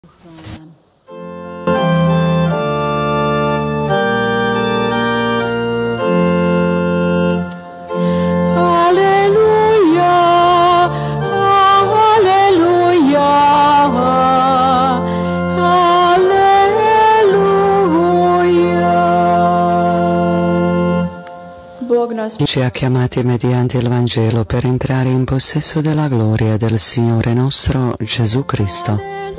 Ci ha chiamati mediante il Vangelo per entrare in possesso della gloria del Signore nostro Gesù Cristo.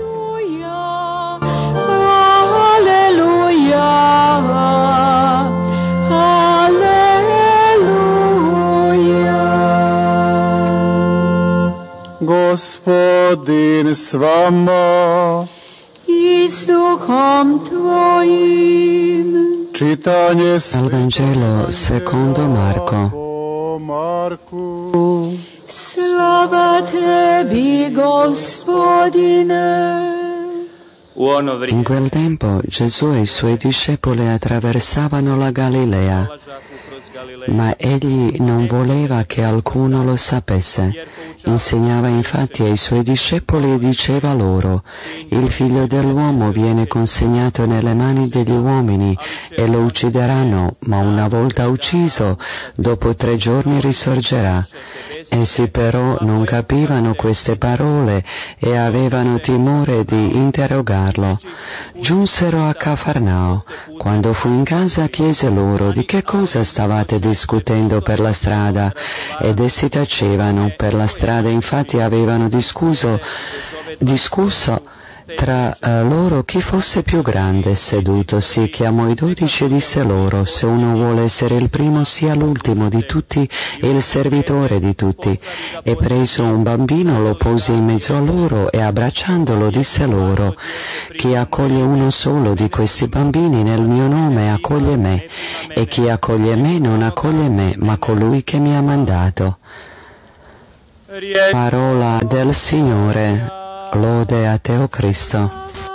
Gospodin s vama i s duhom tvojim. Čitanje Dal Vangelo secondo Marco. Slava tebi, Gospodine. In quel tempo Gesù e i suoi discepoli attraversavano la Galilea, ma egli non voleva che alcuno lo sapesse. Insegnava infatti ai suoi discepoli e diceva loro: il figlio dell'uomo viene consegnato nelle mani degli uomini e lo uccideranno, ma una volta ucciso, dopo 3 giorni risorgerà. Essi però non capivano queste parole e avevano timore di interrogarlo. Giunsero a Cafarnao. Quando fu in casa chiese loro: di che cosa stavate discutendo per la strada? Ed essi tacevano. Per la strada infatti avevano discusso tra loro chi fosse più grande. Sedutosi chiamò i 12 e disse loro: se uno vuole essere il primo, sia l'ultimo di tutti e il servitore di tutti. E preso un bambino lo pose in mezzo a loro e abbracciandolo disse loro: chi accoglie uno solo di questi bambini nel mio nome accoglie me, e chi accoglie me non accoglie me, ma colui che mi ha mandato. Parola del Signore. Lode a te, o Cristo.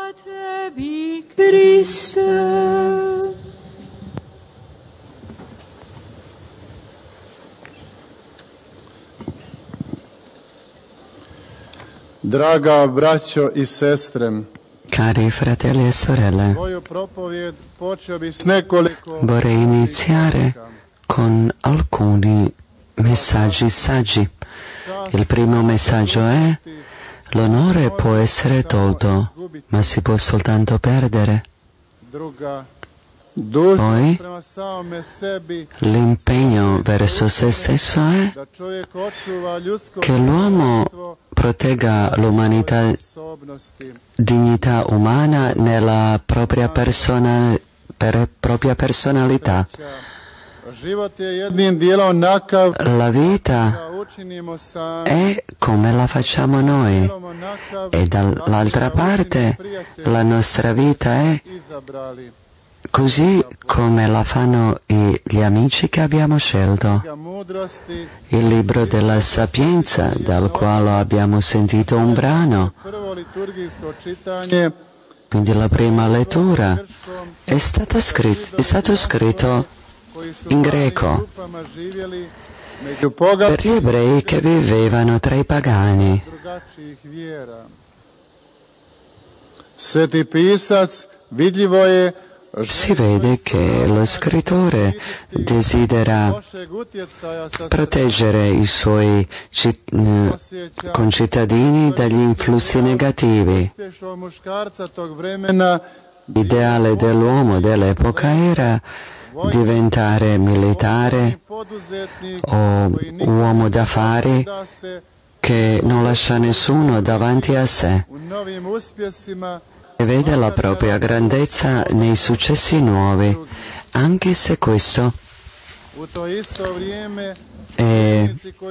Draga braćo i sestre, Cari fratelli e sorelle, vorrei iniziare con alcuni messaggi saggi. Il primo messaggio è: l'onore può essere tolto, ma si può soltanto perdere. Poi, l'impegno verso se stesso è che l'uomo protegga l'umanità, dignità umana nella propria personalità. La vita è come la facciamo noi, e dall'altra parte la nostra vita è così come la fanno gli amici che abbiamo scelto. Il libro della Sapienza, dal quale abbiamo sentito un brano, quindi la prima lettura, è stato scritto in greco per gli ebrei che vivevano tra i pagani. Si vede che lo scrittore desidera proteggere i suoi concittadini dagli influssi negativi. L'ideale dell'uomo dell'epoca era diventare militare o uomo d'affari che non lascia nessuno davanti a sé e vede la propria grandezza nei successi nuovi, anche se questo è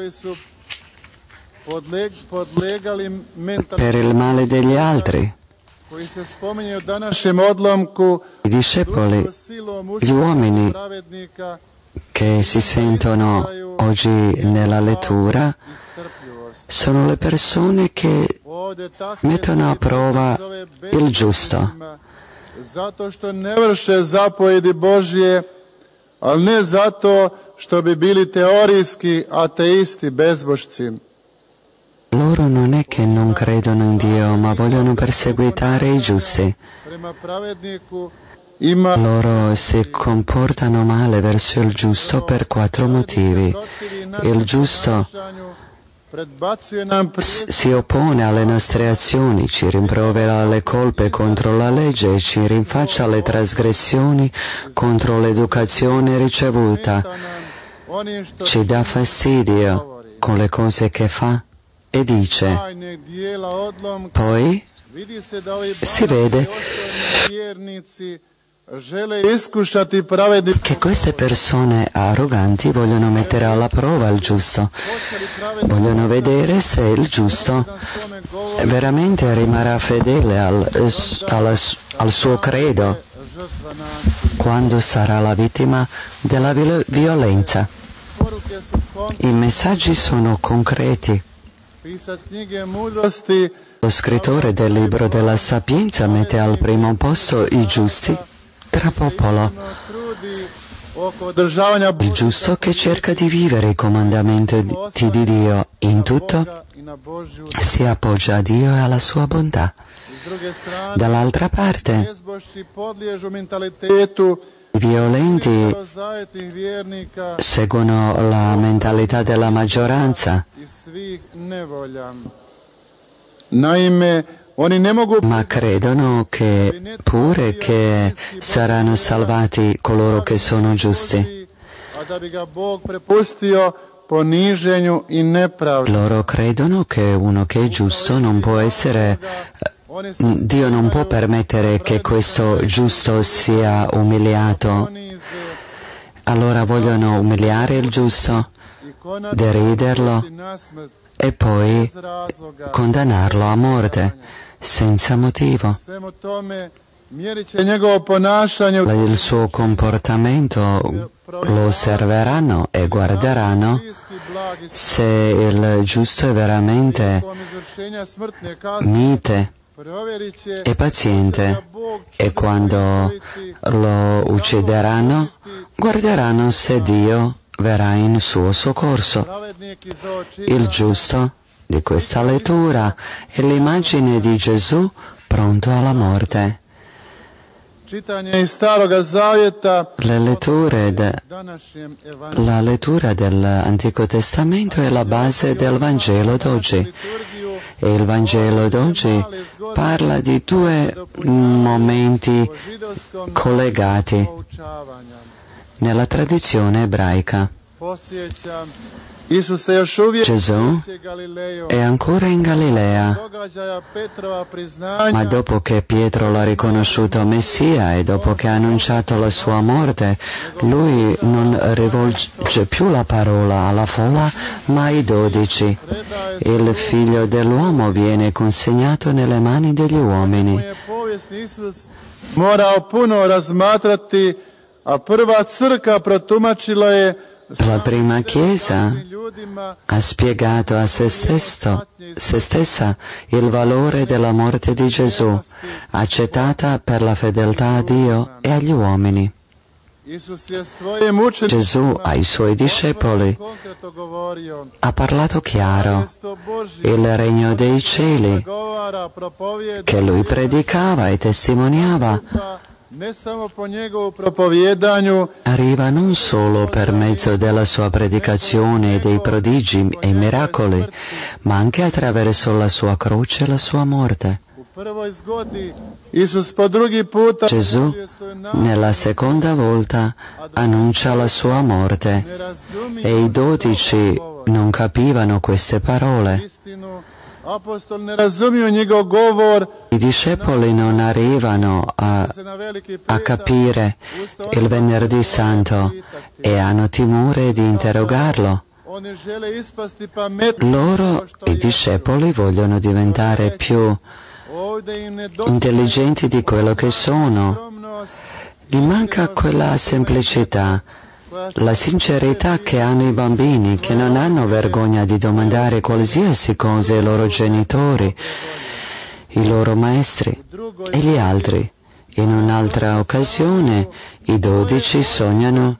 per il male degli altri. I discepoli, gli uomini che si sentono oggi nella lettura, sono le persone che mettono a prova il giusto. Zato što ne vrše zapovjedi Božje, ali ne zato što bi bili teorijski ateisti, bezbožci. loro non è che non credono in Dio, ma vogliono perseguitare i giusti. Loro si comportano male verso il giusto per 4 motivi. Il giusto si oppone alle nostre azioni, ci rimprovera le colpe contro la legge e ci rinfaccia le trasgressioni contro l'educazione ricevuta. Ci dà fastidio con le cose che fa e dice. Poi si vede che queste persone arroganti vogliono mettere alla prova il giusto, vogliono vedere se il giusto veramente rimarrà fedele al suo credo quando sarà la vittima della violenza. I messaggi sono concreti. Lo scrittore del libro della Sapienza mette al primo posto i giusti tra popolo. Il giusto che cerca di vivere i comandamenti di Dio in tutto si appoggia a Dio e alla sua bontà. Dall'altra parte, i violenti seguono la mentalità della maggioranza, ma credono che pure che saranno salvati coloro che sono giusti. Loro credono che uno che è giusto non può essere, Dio non può permettere che questo giusto sia umiliato. Allora vogliono umiliare il giusto, deriderlo e poi condannarlo a morte, senza motivo. Il suo comportamento lo osserveranno e guarderanno se il giusto è veramente mite e paziente, e quando lo uccideranno guarderanno se Dio verrà in suo soccorso. Il giusto di questa lettura è l'immagine di Gesù pronto alla morte. La lettura dell'Antico Testamento è la base del Vangelo d'oggi. E il Vangelo d'oggi parla di 2 momenti collegati nella tradizione ebraica. Gesù è ancora in Galilea, ma dopo che Pietro l'ha riconosciuto Messia e dopo che ha annunciato la sua morte, lui non rivolge più la parola alla folla, ma ai 12. Il Figlio dell'uomo viene consegnato nelle mani degli uomini. La prima Chiesa ha spiegato a se stessa il valore della morte di Gesù, accettata per la fedeltà a Dio e agli uomini. Gesù ai suoi discepoli ha parlato chiaro. Il regno dei cieli che lui predicava e testimoniava arriva non solo per mezzo della sua predicazione e dei prodigi e miracoli, ma anche attraverso la sua croce e la sua morte. Gesù, nella seconda volta, annuncia la sua morte e i 12 non capivano queste parole. I discepoli non arrivano a capire il Venerdì Santo e hanno timore di interrogarlo. Loro, i discepoli, vogliono diventare più intelligenti di quello che sono. Gli manca quella semplicità, la sincerità che hanno i bambini, che non hanno vergogna di domandare qualsiasi cosa ai loro genitori, i loro maestri e gli altri. In un'altra occasione i 12 sognano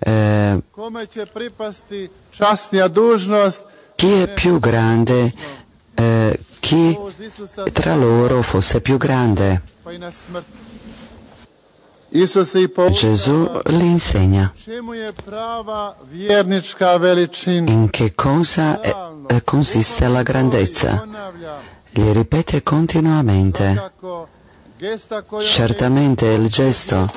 chi è più grande chi tra loro fosse più grande. Gesù li insegna in che cosa consiste la grandezza. Li ripete continuamente. Certamente il gesto,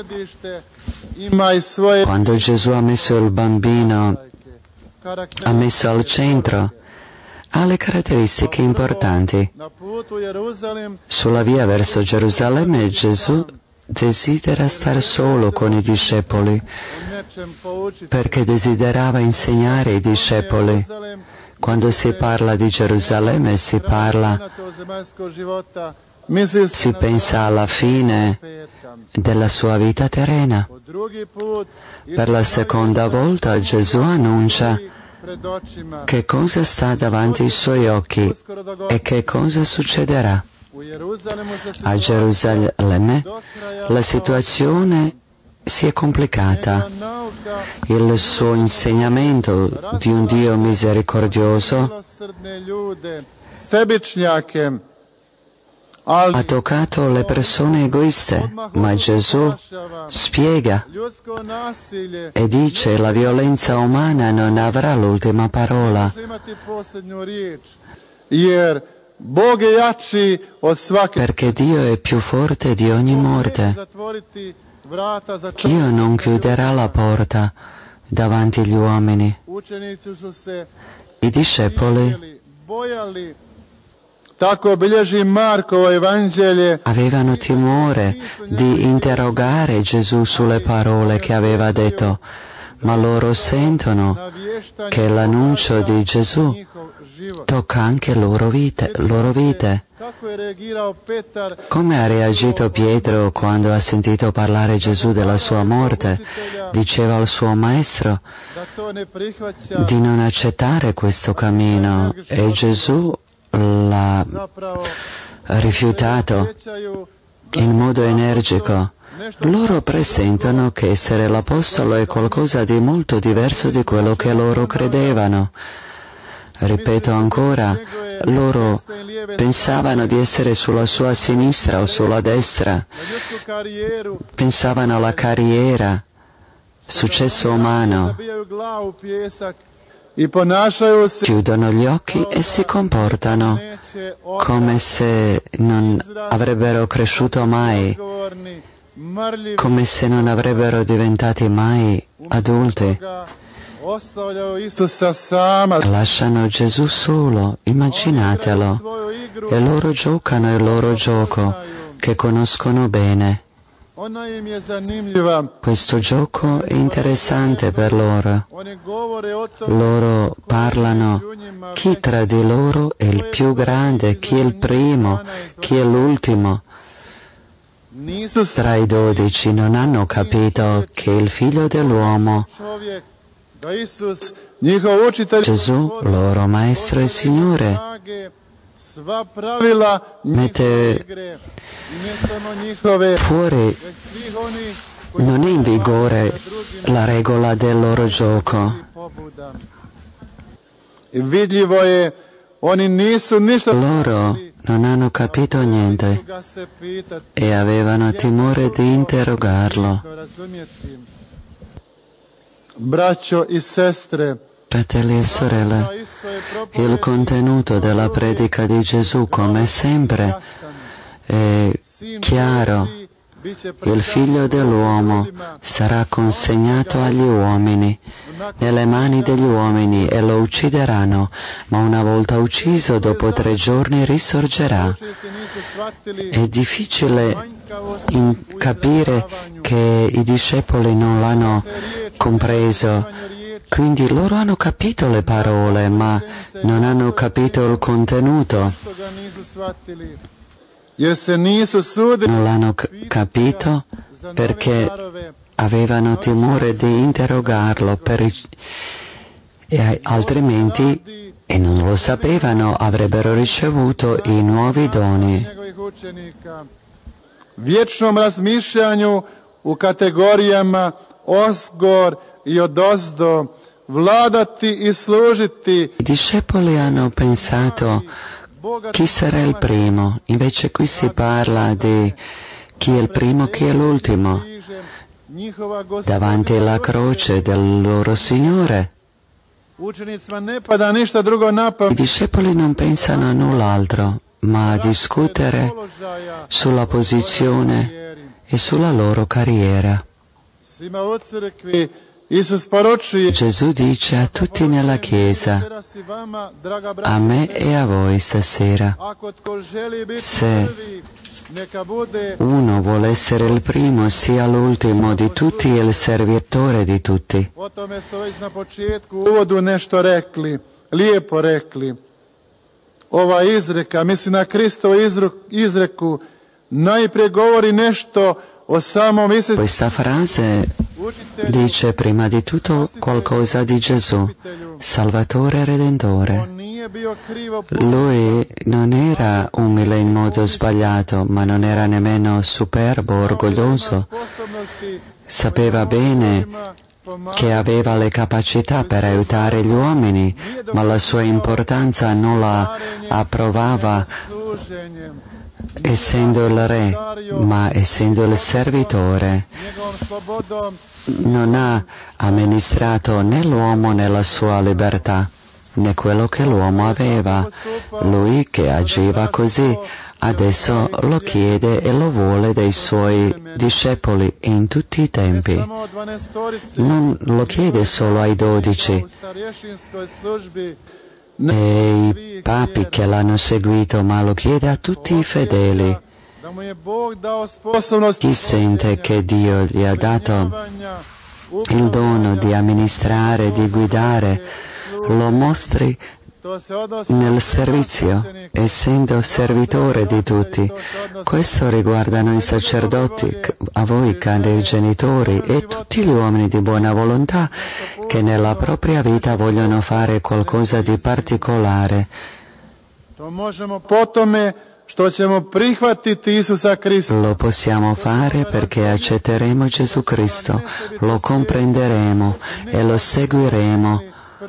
quando Gesù ha messo il bambino, ha messo al centro, ha le caratteristiche importanti. Sulla via verso Gerusalemme Gesù desidera star solo con i discepoli, perché desiderava insegnare ai discepoli. Quando si parla di Gerusalemme si pensa alla fine della sua vita terrena. Per la seconda volta Gesù annuncia che cosa sta davanti ai suoi occhi e che cosa succederà. A Gerusalemme la situazione si è complicata. Il suo insegnamento di un Dio misericordioso ha toccato le persone egoiste, ma Gesù spiega e dice che la violenza umana non avrà l'ultima parola. Perché Dio è più forte di ogni morte. Dio non chiuderà la porta davanti agli uomini. I discepoli avevano timore di interrogare Gesù sulle parole che aveva detto, ma loro sentono che l'annuncio di Gesù tocca anche loro vite. Come ha reagito Pietro quando ha sentito parlare Gesù della sua morte? Diceva al suo maestro di non accettare questo cammino e Gesù l'ha rifiutato in modo energico. Loro presentono che essere l'Apostolo è qualcosa di molto diverso di quello che loro credevano. Ripeto ancora, loro pensavano di essere sulla sua sinistra o sulla destra, pensavano alla carriera, successo umano. Chiudono gli occhi e si comportano come se non avrebbero cresciuto mai, come se non avrebbero diventati mai adulti. Lasciano Gesù solo, immaginatelo, e loro giocano il loro gioco, che conoscono bene. Questo gioco è interessante per loro. Loro parlano chi tra di loro è il più grande, chi è il primo, chi è l'ultimo. Tra i 12 non hanno capito che il Figlio dell'uomo, Gesù, loro Maestro e Signore, mette fuori, non è in vigore la regola del loro gioco. Loro non hanno capito niente e avevano timore di interrogarlo. Fratelli e sorelle, il contenuto della predica di Gesù, come sempre, è chiaro. Il Figlio dell'uomo sarà consegnato agli uomini, nelle mani degli uomini, e lo uccideranno, ma una volta ucciso, dopo 3 giorni risorgerà. È difficile capire che i discepoli non l'hanno compreso. Quindi loro hanno capito le parole, ma non hanno capito il contenuto. Non l'hanno capito perché avevano timore di interrogarlo, e altrimenti, e non lo sapevano, avrebbero ricevuto i nuovi doni. Vječnom razmišljanju u kategorijama ozgor i odozdo vladati i služiti. I discepoli hanno pensato chi sarà il primo, invece qui si parla di chi è il primo, chi è l'ultimo. Davanti alla croce del loro Signore, i discepoli non pensano a null'altro, ma a discutere sulla posizione e sulla loro carriera. Gesù dice a tutti nella Chiesa, a me e a voi stasera, se uno vuole essere il primo, sia l'ultimo di tutti e il servitore di tutti. O tome su već na početku u uvodu nešto rekli, lijepo rekli. Ova izreka, mislim na Kristovu izreku, najprije govori nešto o samom Isusu. Questa frase dice prima di tutto qualcosa di Gesù, Salvatore e Redentore. Lui non era umile in modo sbagliato, ma non era nemmeno superbo, orgoglioso. Sapeva bene che aveva le capacità per aiutare gli uomini, ma la sua importanza non la approvava essendo il re, ma essendo il servitore. Non ha amministrato né l'uomo né la sua libertà, né quello che l'uomo aveva. Lui che agiva così, adesso lo chiede e lo vuole dai suoi discepoli in tutti i tempi. Non lo chiede solo ai 12 e i papi che l'hanno seguito, ma lo chiede a tutti i fedeli. Chi sente che Dio gli ha dato il dono di amministrare, di guidare, lo mostri nel servizio, essendo servitore di tutti. Questo riguarda noi sacerdoti, a voi cari genitori e tutti gli uomini di buona volontà che nella propria vita vogliono fare qualcosa di particolare. Lo possiamo fare perché accetteremo Gesù Cristo, lo comprenderemo e lo seguiremo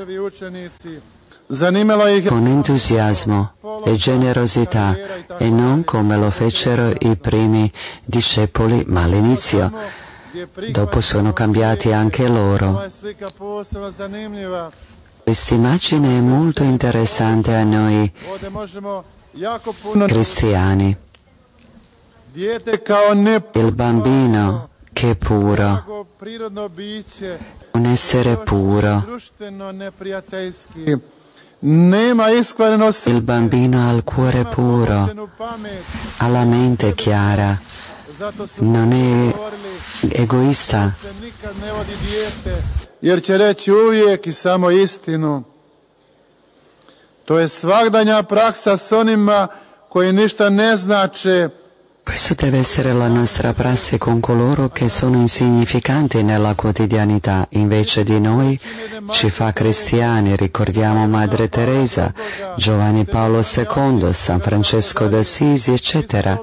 con entusiasmo e generosità e non come lo fecero i primi discepoli, ma all'inizio. Dopo sono cambiati anche loro. Questa immagine è molto interessante a noi cristiani. Il bambino che è puro, un essere puro. Il bambino ha il cuore puro, ha la mente chiara, non è egoista. Jer će reći uvijek i samo istinu. To je svagdanja praksa s onima koji ništa ne znače. Questo deve essere la nostra prassi con coloro che sono insignificanti nella quotidianità, invece di noi ci fa cristiani. Ricordiamo Madre Teresa, Giovanni Paolo II, San Francesco d'Assisi, eccetera.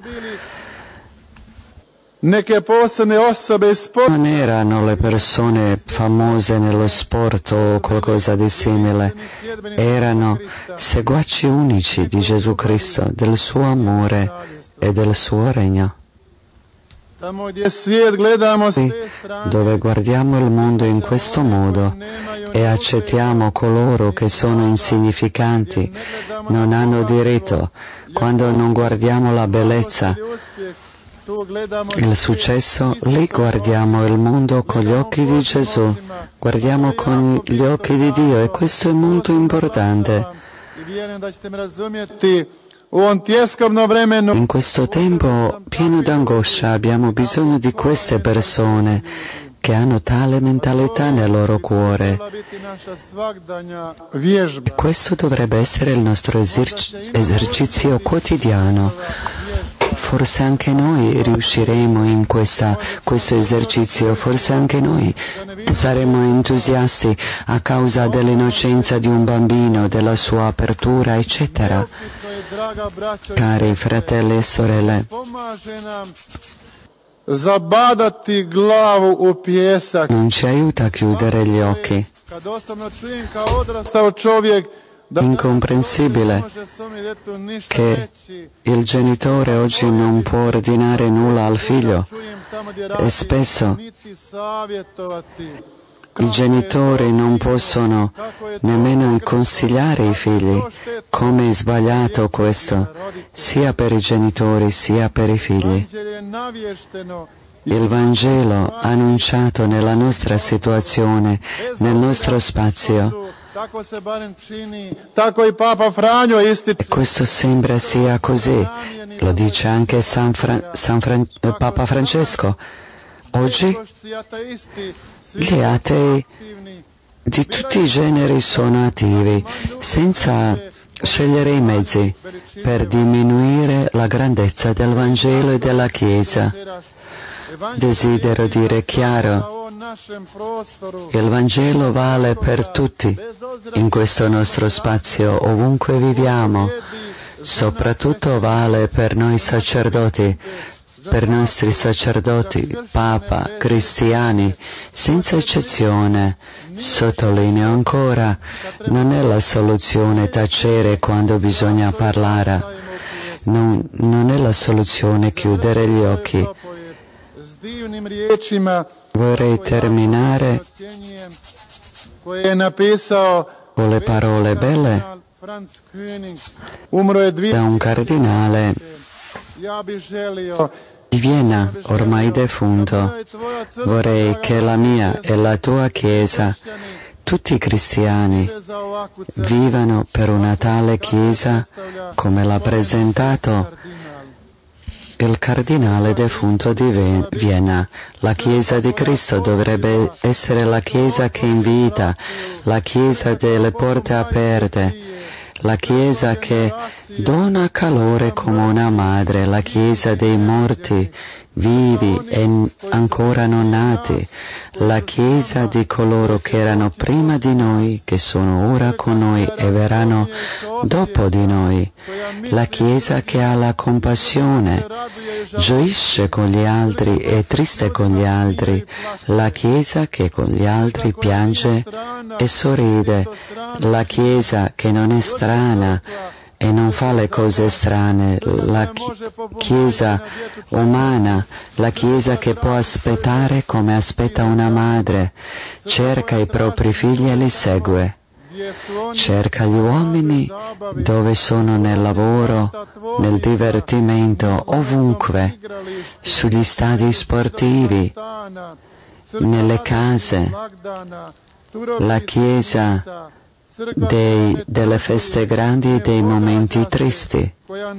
Non erano le persone famose nello sport o qualcosa di simile, erano seguaci unici di Gesù Cristo, del suo amore e del suo regno. Dove guardiamo il mondo in questo modo e accettiamo coloro che sono insignificanti, non hanno diritto, quando non guardiamo la bellezza, il successo, lì guardiamo il mondo con gli occhi di Gesù, guardiamo con gli occhi di Dio e questo è molto importante. In questo tempo pieno d'angoscia abbiamo bisogno di queste persone che hanno tale mentalità nel loro cuore. E questo dovrebbe essere il nostro esercizio quotidiano. Forse anche noi riusciremo in questo esercizio, forse anche noi saremo entusiasti a causa dell'innocenza di un bambino, della sua apertura, eccetera. Cari fratelli e sorelle, non ci aiuta a chiudere gli occhi. Kad osobno čujem kao odrastao čovjek incomprensibile che il genitore oggi non può ordinare nulla al figlio e spesso i genitori non possono nemmeno consigliare i figli come è sbagliato questo, sia per i genitori sia per i figli. Il Vangelo annunciato nella nostra situazione, nel nostro spazio, e questo sembra sia così, lo dice anche Papa Francesco. Oggi gli atei di tutti i generi sono attivi, senza scegliere i mezzi, per diminuire la grandezza del Vangelo e della Chiesa. Desidero dire chiaro, il Vangelo vale per tutti, in questo nostro spazio, ovunque viviamo, soprattutto vale per noi sacerdoti, per i nostri sacerdoti, Papa, cristiani, senza eccezione. Sottolineo ancora, non è la soluzione tacere quando bisogna parlare, non è la soluzione chiudere gli occhi. Vorrei terminare con le parole belle da un cardinale di Vienna, ormai defunto. Vorrei che la mia e la tua Chiesa, tutti i cristiani, vivano per una tale Chiesa come l'ha presentato il cardinale defunto di Vienna. La Chiesa di Cristo dovrebbe essere la Chiesa che invita, la Chiesa delle porte aperte, la Chiesa che dona calore come una madre, la Chiesa dei morti, vivi e ancora non nati, la Chiesa di coloro che erano prima di noi, che sono ora con noi e verranno dopo di noi, la Chiesa che ha la compassione, gioisce con gli altri e triste con gli altri, la Chiesa che con gli altri piange e sorride, la Chiesa che non è strana e non fa le cose strane, la Chiesa umana, la Chiesa che può aspettare come aspetta una madre, cerca i propri figli e li segue, cerca gli uomini dove sono nel lavoro, nel divertimento, ovunque, sugli stadi sportivi, nelle case, la Chiesa delle feste grandi e dei momenti tristi,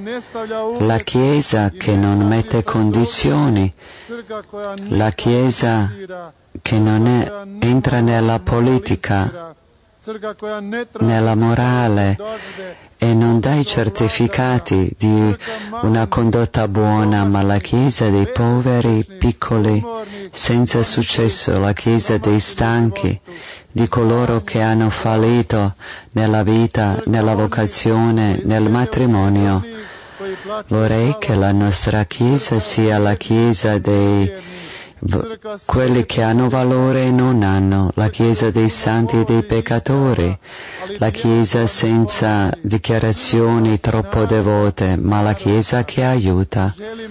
la Chiesa che non mette condizioni, la Chiesa che non entra nella politica, nella morale e non dà i certificati di una condotta buona, ma la Chiesa dei poveri, piccoli, senza successo, la Chiesa dei stanchi, di coloro che hanno fallito nella vita, nella vocazione, nel matrimonio. Vorrei che la nostra Chiesa sia la Chiesa dei quelli che hanno valore e non hanno, la Chiesa dei santi e dei peccatori, la Chiesa senza dichiarazioni troppo devote, ma la Chiesa che aiuta.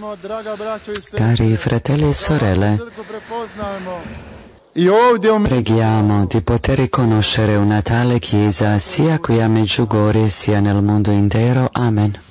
Cari fratelli e sorelle, preghiamo di poter riconoscere una tale Chiesa sia qui a Medjugorje sia nel mondo intero. Amen.